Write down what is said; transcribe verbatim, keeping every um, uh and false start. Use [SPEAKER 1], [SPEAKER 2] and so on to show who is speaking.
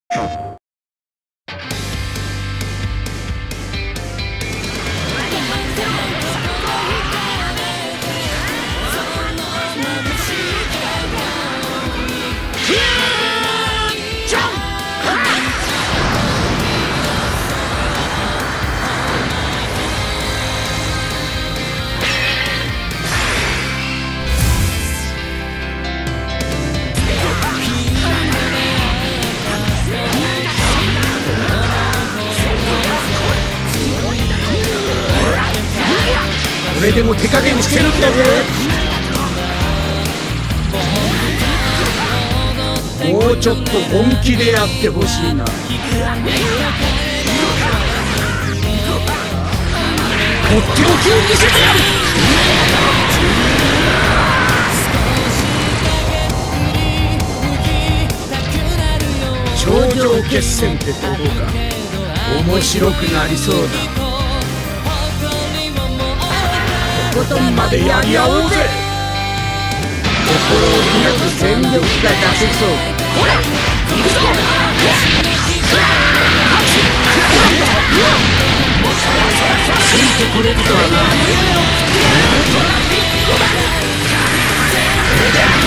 [SPEAKER 1] これでも手加減してるんだぜ。もうちょっと本気でやってほしいな。とっておきを見せてやる。頂上決戦ってとこか。面白くなりそうだ。とことんまでやり合おうぜ。心を開く全力が出せそう。ほら行くぞ。ついてこれるとはな。